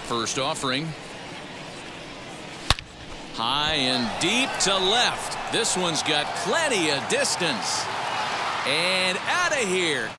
First offering. High and deep to left. This one's got plenty of distance. And out of here.